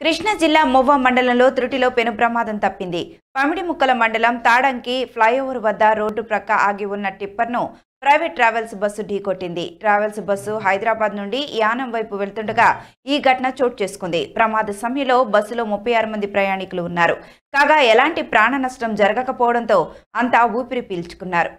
కృష్ణా జిల్లా మొవ్వ మండలంలో త్రుటిలో పెను ప్రమాదం తప్పింది. పమిడిముక్కల మండలం తాడంకి ఫ్లైఓవర్ వద్ద రోడ్డు ప్రక్క ఆగి ఉన్న టిప్పర్ను ప్రైవేట్ ట్రావెల్స్ బస్సు ఢీకొట్టింది. ట్రావెల్స్ బస్సు హైదరాబాద్ నుండి యానం వైపు వెళ్తుండగా ఈ ఘటన చోటు చేసుకుంది. ప్రమాద సమయంలో బస్సులో 36 మంది ప్రయాణికులు ఉన్నారు. కాగా ఎలాంటి ప్రాణ నష్టం జరగకపోవడంతో అంతా ఊపిరి పీల్చుకున్నారు.